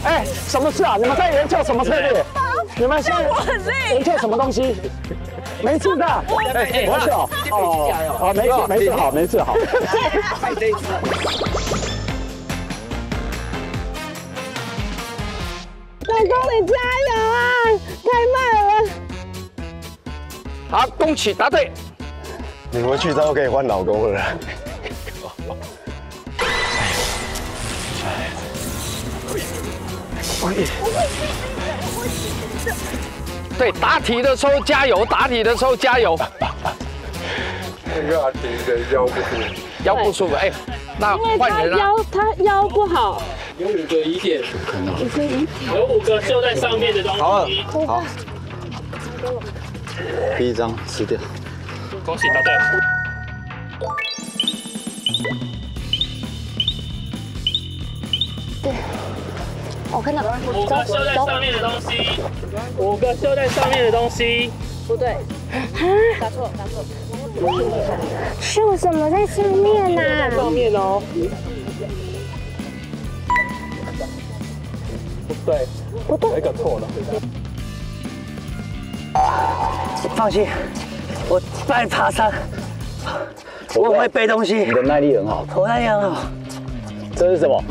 哎，什么事啊？你们在研究什么策略？你们现在研究什么东西？没事的，没事哦。哦，没事好，没事好。 老公，你加油啊！太慢了。 好，恭喜答对。 你回去之后可以换老公了。 对，答题的时候加油，答题的时候加油。 那个阿婷的腰不舒服， 腰不舒服，哎，那换人了。 他腰不好。 有5个疑点，有5个绣在上面的东西。 好，第一张吃掉。 恭喜答对。 对，我看到 5个绣在上面的东西，5个绣在上面的东西， 不对，答错。绣什么在上面呢？ 在上面哦。不对，有一个错了。 放心，我爱爬山，我很会背东西。 你的耐力很好。 我耐力很好。 这是什么？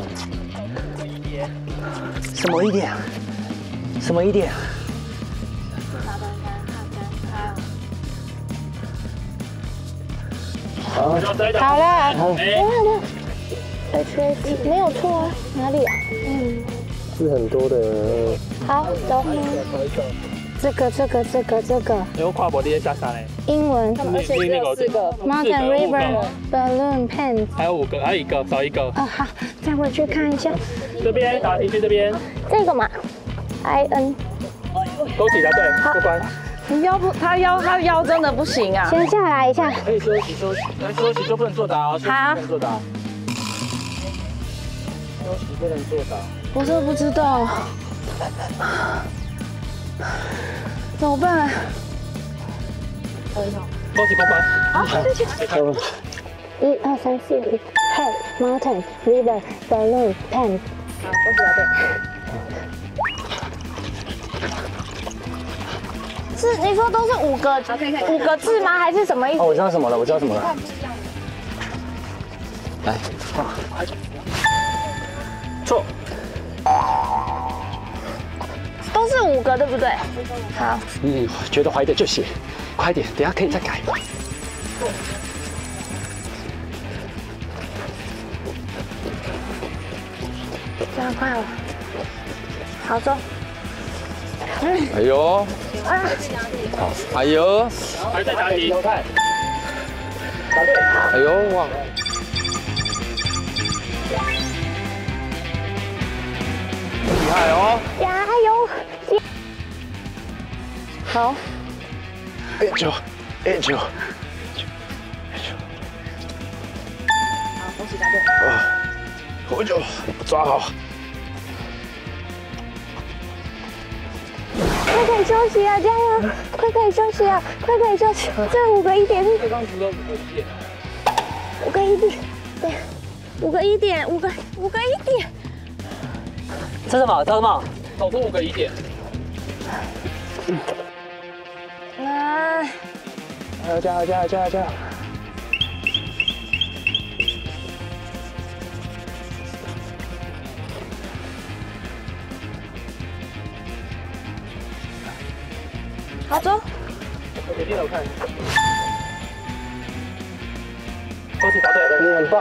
什么一点？什么一点？ 好了，没有错啊，哪里啊？ 是很多的。 好，走。这个。 有跨博列下山嘞。 英文， 而且只有4个。 Mountain River Balloon Pants。 还有5个，还有1个，少1个。 哦，好，再回去看一下。 这边答题去这边。 这个嘛 ，IN。 恭喜答对，过关。 你腰不，他腰真的不行啊。 先下来一下。 可以休息，休息就不能作答哦，休息不能作答。休息不能作答。 我真的不知道，怎么办？ 恭喜过关。 好，对不起。 1、2、3、4、5 Head Mountain River Balloon Pants。好，恭喜答对。是你说都是5个字吗？还是什么意思？ 哦，我知道什么了，来，错。 都是5个，对不对？好。 你觉得怀的就写，快点，等下可以再改。 这样快了。好，走。 哎呦，好，哎呦， 还在答题。 哎呦，哇！厉害哦！ 加油！好。 9， 好，恭喜答对。 火酒抓好。 快可以休息啊！加油！快可以休息啊！快可以休息！这5个1点是。 刚刚除了5个1点。 5个1点，对，5个1点，5个1点。 这是什么？ 找出5个疑点。 来， 加油！ 好走。 给电脑看。恭喜答对， 你很棒。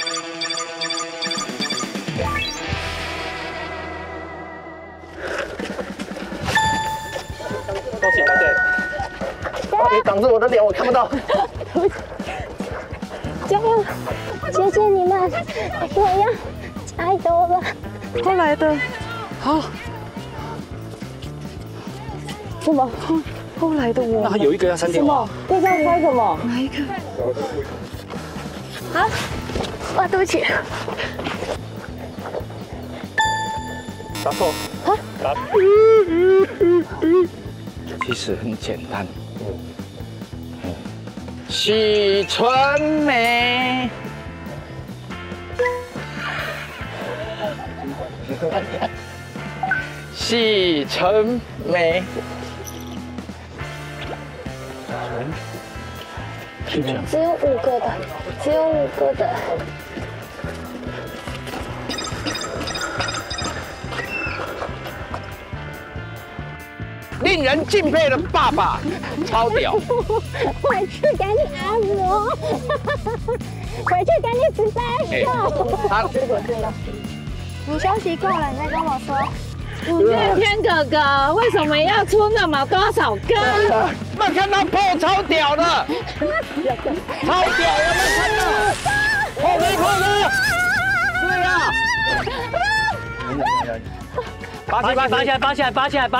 恭喜答对。 你挡住我的脸，我看不到。 加油！谢谢你们，我要加油了。 后来的，好， 什么？ 后来的我那有一个要删掉。 什么？ 这张猜什么？ 哪一个？ 啊！哇，对不起。 答错。 啊？ 答。 其实很简单。喜春梅。 许成美。 只有5个的，只有5个的。 令人敬佩的爸爸，超屌！ 回去赶紧按摩，回去赶紧吃饭手。 他你休息够了，你再跟我说。 五月天哥哥为什么要出那么多首歌？ 没看到破超屌的，超屌有没有看到？破没破的？对啊。拔起来！ 拔起来！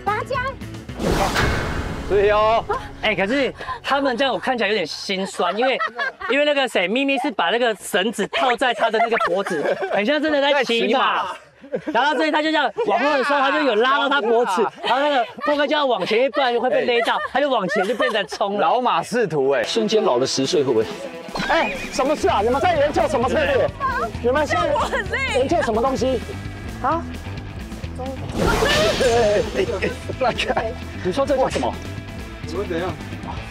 对哦。 哎，可是他们这样我看起来有点心酸，因为那个谁，咪咪是把那个绳子套在他的那个脖子，很像真的在骑马。然后所以他就这样往后的时候，他就有拉到他脖子，然后那个破哥就要往前，不然就会被勒到，他就往前就变成冲了。 老马仕途哎， 瞬间老了10岁会不会？哎，什么事啊？你们在研究什么策略？你们现在研究什么东西？ 好， 乱看。你说这叫什么？ 怎样？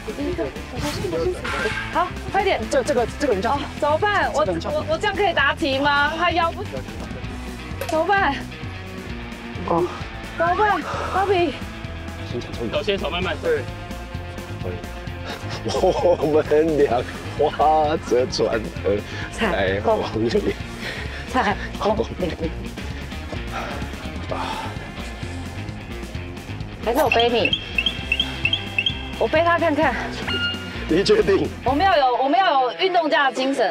好，快点。 这个人叫怎么办？我这样可以答题吗？他腰不行，怎么办？ 哦， 怎么办？芭比， 手先手慢慢对。 我们俩划着船儿在黄里。 彩虹领域。还是我背你？我背他看看。 你确定？ 我们要有运动家的精神。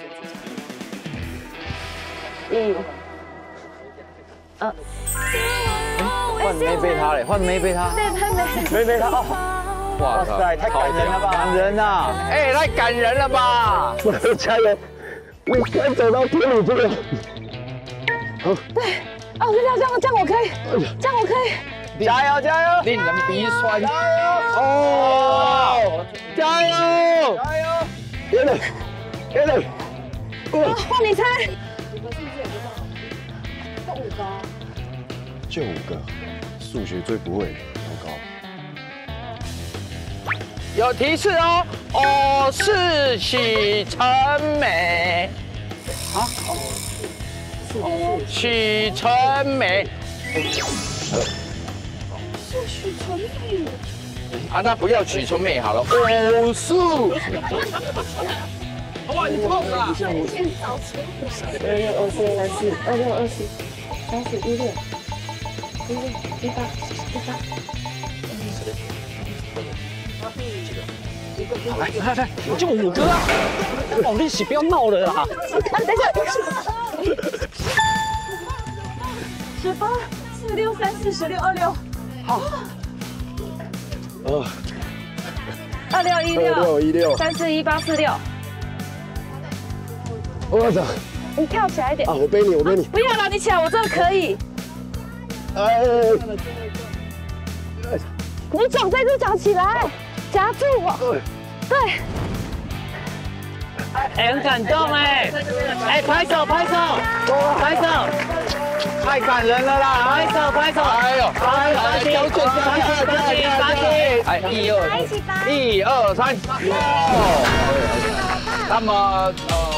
换没背他嘞，换没背他。 没他哦。 哇塞，太感人了吧！ 感人呐！哎，太感人了吧！ 加油！你快走到田里去了。好。 对，哦，这样我可以，这样我可以。 加油加油！令人鼻酸。加油！哦，加油！加油！ 别了，别了。 换你猜。 就5个，数学最不会，糟糕。 有提示哦，哦是许成美。啊？许成美。 是许成美。 啊，那不要许成美好了，武术。哇，你痛啊 26、30、16、 来，就5个啊！哦，利息不要闹了啦！ 等一下，18、16、30、16、26。 好。 26、16、30、18、46。 我走。 你跳起来一点。 啊，我背你。 不要了，你起来，我这个可以。 你脚在这脚起来，夹住我。对。 哎，很感动哎！哎，拍手！ 太感人了啦！ 拍手！ 哎呦，标准八七，哎，1、2、3，哦。那么